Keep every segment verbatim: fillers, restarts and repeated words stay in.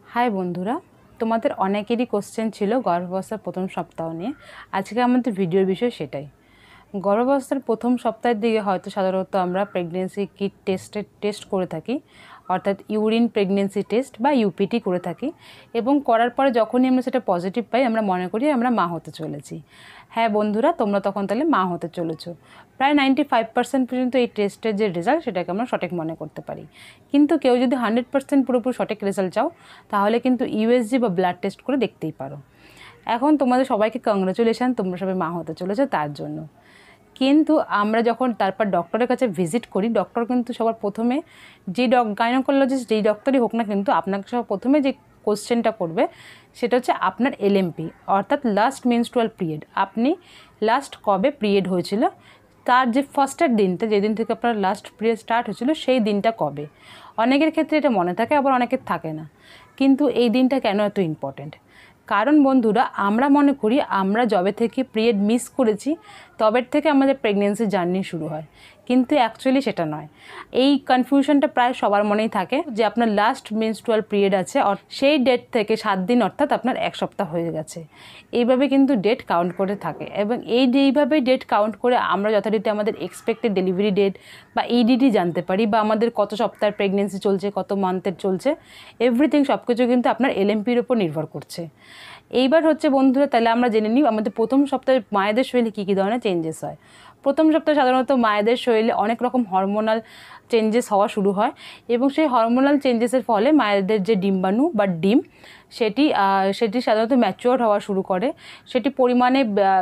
हाय बंधुरा तुम्हारे अनेकेरই कोश्चेन छिलो गर्भावस्थार प्रथम सप्ताह निये। आज के आमादेर भिडियोर विषय सेटाई। गर्भावस्थार प्रथम सप्ताहेर दिके हयतो साधारणत आमरा प्रेगनेंसि किट टेस्टेर टेस्ट करे थाकी अर्थात यूरिन प्रेगनेंसि टेस्ट बा यूपीटी करे थाकी एबं करार परे जखोनी आमरा सेटा पजिटिव पाई आमरा मने करी आमरा मा होते चलेछि। हाँ बंधुरा तोमरा तखन ताहले मा होते चलेछो। प्राय नाइनटी फाइव पार्सेंट पर्यन्त ये टेस्टेर जे रेजाल्ट सेटाके आमरा सठिक मने करते पारी। किन्तु केउ जोदि हांड्रेड पार्सेंट पुरोपुरि सठिक रेजाल्ट चाओ ताहले किन्तु यूएसजी बा ब्लाड टेस्ट करे देखतेई पारो। एखन तोमादेर सबाइके कংগ্রেচুলেশন तोमरा सबाई मा होते चलेछो तार जोन्नो। किन्तु आमरा जखन तारपर डक्टरेर काछे भिजिट करी डक्टर किन्तु सबार प्रथमे जे गाइनोकोलजिस्ट जेई डक्टरई होक ना किन्तु आपनाके सब प्रथमे जे कोश्चेनटा करबे सेटा हच्छे आपनार एलएमपी अर्थात लास्ट मेनस्ट्रुअल पिरियड आपनी लास्ट कबे पिरियड हयेछिलो तार जे फार्स्टेर दिनटा जेदिन थेके आपनार लास्ट पिरियड स्टार्ट हयेछिलो सेई दिनटा कबे। अनेकेर क्षेत्रे एटा मने थाके आबार अनेकेर थाके ना। किन्तु एई दिनटा केन एत इम्पोर्टेंट कारण बंधुरा आमरा मने करी आमरा जबे थेके पिरियड मिस करेछि तबेर थेके आमादेर प्रेगनेंसि जार्नी शुरू हय किन्तु एक्चुअली सेटा नय। এই কনফিউশনটা প্রায় সবার মনেই থাকে যে আপনার লাস্ট মেনস্ট্রুয়াল পিরিয়ড আছে আর সেই ডেট থেকে সাত দিন অর্থাৎ আপনার এক সপ্তাহ হয়ে গেছে এইভাবে কিন্তু ডেট কাউন্ট করে থাকে এবং এই এইভাবে ডেট কাউন্ট করে আমরা যথারীতি আমাদের এক্সপেক্টেড ডেলিভারি ডেট বা ইডিডি জানতে পারি বা আমাদের কত সপ্তাহের প্রেগন্যান্সি চলছে কত মান্থের চলছে এভরিথিং সবকিছু কিন্তু আপনার এলএমপির উপর নির্ভর করছে। এইবার হচ্ছে বন্ধুরা তাহলে আমরা জেনে নিই আমাদের প্রথম সপ্তাহে মায়েদের শরীরে কী কী ধরনের চেঞ্জেস হয়। প্রথম সপ্তাহে সাধারণত মায়েদের শরীরে অনেক রকম হরমোনাল চেঞ্জেস হওয়া শুরু হয় এবং সেই হরমোনাল চেঞ্জেসের ফলে মায়েদের যে ডিম্বাণু বা ডিম সেটি সেটি সাধারণত ম্যাচিওর হওয়া শুরু করে। সেটি পরিমাণে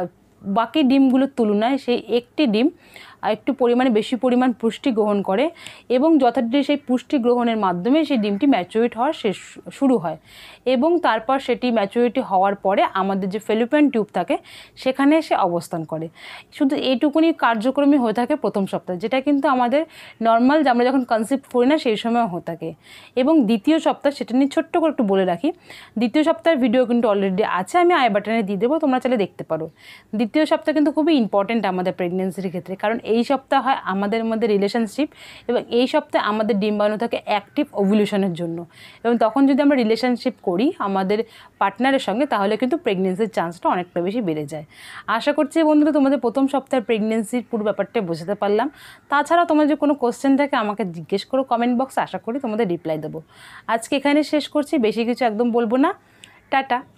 বাকি ডিমগুলোর তুলনায় সেই একটি ডিম একটু পরিমাণে বেশি পরিমাণ পুষ্টি গ্রহণ করে এবং যথারীতি সেই পুষ্টি গ্রহণের মাধ্যমে সেই ডিমটি ম্যাচুরিট হওয়া শেষ শুরু হয় এবং তারপর সেটি ম্যাচুরিটি হওয়ার পরে আমাদের যে ফেলোপিয়ান টিউব থাকে সেখানে এসে অবস্থান করে। শুধু এইটুকুনি কার্যক্রমই হয়ে থাকে প্রথম সপ্তাহে যেটা কিন্তু আমাদের নর্মাল আমরা যখন কনসিভ করি না সেই সময় হয়ে থাকে। এবং দ্বিতীয় সপ্তাহ সেটা নিয়ে ছোট্ট করে একটু বলে রাখি দ্বিতীয় সপ্তাহের ভিডিও কিন্তু অলরেডি আছে আমি আই বাটনে দিয়ে দেবো তোমরা চাইলে দেখতে পারো। দ্বিতীয় সপ্তাহ কিন্তু খুবই ইম্পর্টেন্ট আমাদের প্রেগনেন্সির ক্ষেত্রে কারণ এই সপ্তাহ হয় আমাদের মধ্যে রিলেশনশিপ এবং এই সপ্তাহে আমাদের ডিম্বাণু থাকে অ্যাক্টিভ ওভুলেশনের জন্য এবং তখন যদি আমরা রিলেশনশিপ করি আমাদের পার্টনারের সঙ্গে তাহলে কিন্তু প্রেগনেন্সির চান্সটা অনেকটা বেশি বেড়ে যায়। আশা করছি বন্ধুরা তোমাদের প্রথম সপ্তাহের প্রেগনেন্সির পুরো ব্যাপারটা বোঝাতে পারলাম। তাছাড়া তোমাদের যে কোনো কোশ্চেন থাকে আমাকে জিজ্ঞেস করো কমেন্ট বক্সে আশা করি তোমাদের রিপ্লাই দেবো। আজকে এখানে শেষ করছি বেশি কিছু একদম বলবো না। টাটা।